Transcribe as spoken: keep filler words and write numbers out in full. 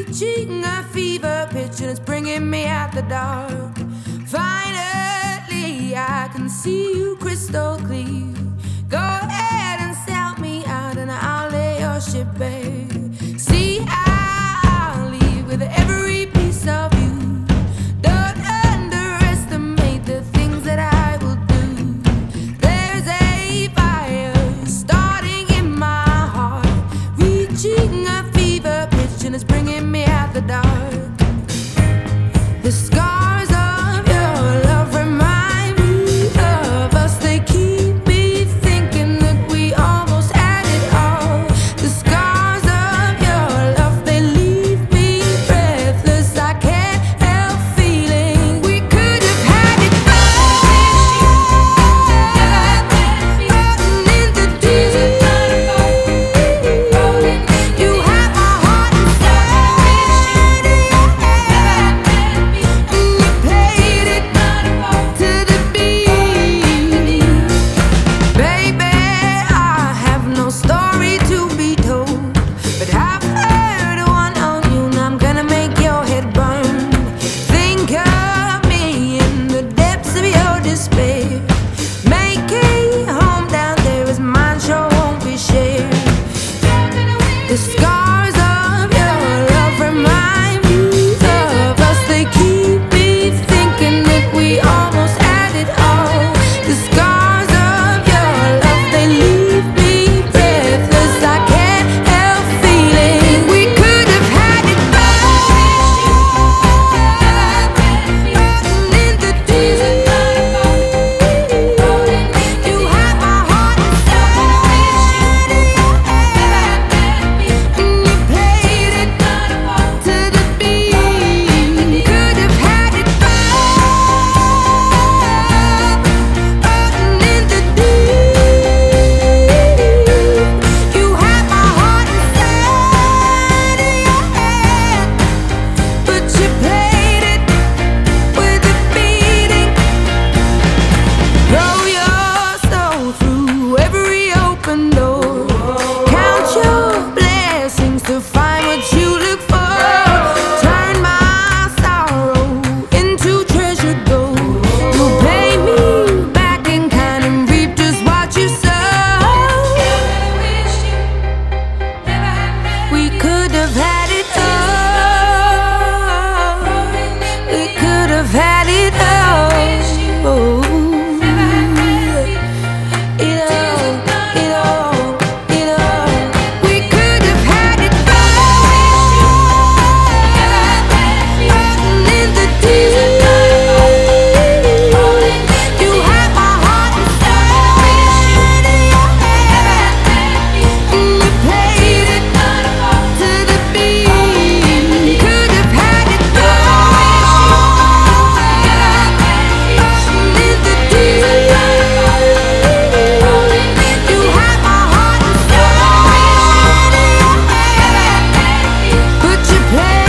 reaching a fever pitch and it's bringing me out the dark. Finally, I can see you crystal clear. Go ahead and sell me out and I'll lay your ship bare. See, I'll leave with every piece of you. Don't underestimate the things that I will do. There's a fire starting in my heart, reaching a fever pitch and it's bringing me out the dark. The scars of your love remind me of us. They keep me thinking that we almost had it all. The scars of your love, they leave me breathless. I can't help feeling we could have had it all. In the desert, you have my heart inside, and you played it to the beat. Baby, I have no story to be told, but I've heard one on you and I'm gonna make your head burn. Think of me in the depths of your despair. Make a home down there as mine sure won't be shared. The scars of your love remind me of us. They keep me thinking that we almost had it all. The scars of your love, they leave me breathless. I can't help feeling we could have had it all. In the desert, you have my heart inside, and you played it to the beat. Could have had it all. In the deep, you have my heart inside of your hand, but you played it with a beating. Throw your soul through every open door. Count your blessings to find what you look for. Turn my sorrow into treasure gold. You'll pay me back in kind and reap just what you sow. We could have had it all. We could have had it all. Oh. It all, it all, it all. We could have had it all. In the desert, you have my heart inside of your hand, and you played it to the beat. Could have had it all. In the desert, you have my heart inside of your hand, but you played